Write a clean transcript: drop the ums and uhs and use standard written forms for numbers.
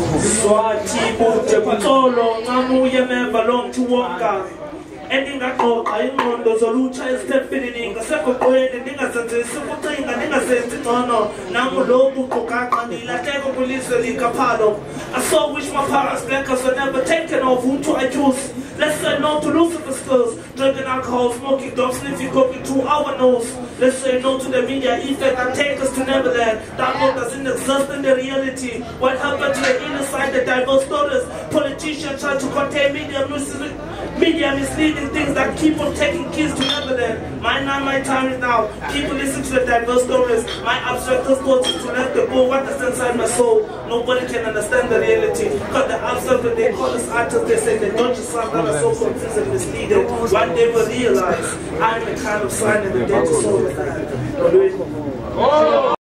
Swati bude kutolo ngamuye meva long to wonka. Endingaqoqa ingqondo zolutsha ezithempelini ngasegoqweni ndingazenzi ukucinga ndingazenzi ngcono nangu lo buqoqaqa ndilahleko kwilizwe likaphalo. I so wish my parents black us were never taken off. Who to I choose? Let's say no to Lucifer's skills. Drinking alcohol, smoking dope, sniffing coke through our nose. Let's say no to the media effect and take us to Neverland. That world doesn't exist in the reality. What happened to the inner side, the diverse stories? Politicians try to contain media misleading things that keep on taking kids to Neverland. My time is now. People listen to the diverse stories. My abstract thoughts is to let the go what is inside my soul. Nobody can understand the reality. Because the abstract that they call us artists, they say they don't just sound that are so confused and misleading. One day will realize I'm the kind of sign in the dead soul of that.